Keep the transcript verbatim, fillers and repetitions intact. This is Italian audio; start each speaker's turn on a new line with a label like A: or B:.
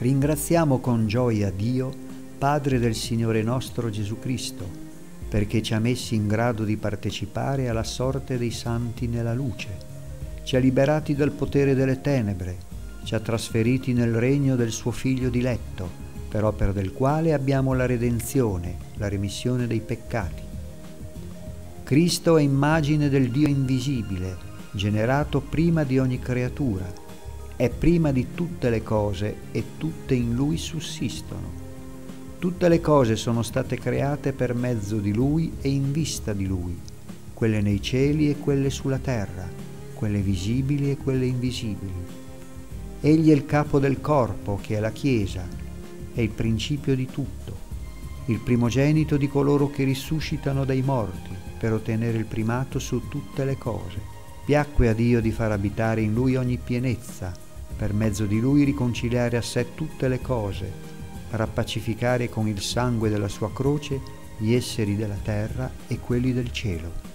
A: Ringraziamo con gioia Dio, Padre del Signore nostro Gesù Cristo, perché ci ha messi in grado di partecipare alla sorte dei santi nella luce, ci ha liberati dal potere delle tenebre, ci ha trasferiti nel regno del suo Figlio diletto, per opera del quale abbiamo la redenzione, la remissione dei peccati. Cristo è immagine del Dio invisibile, generato prima di ogni creatura, è prima di tutte le cose e tutte in Lui sussistono. Tutte le cose sono state create per mezzo di Lui e in vista di Lui, quelle nei cieli e quelle sulla terra, quelle visibili e quelle invisibili. Egli è il capo del corpo, che è la Chiesa, è il principio di tutto, il primogenito di coloro che risuscitano dai morti, per ottenere il primato su tutte le cose. Piacque a Dio di far abitare in Lui ogni pienezza, per mezzo di Lui riconciliare a sé tutte le cose, rappacificare con il sangue della sua croce gli esseri della terra e quelli del cielo.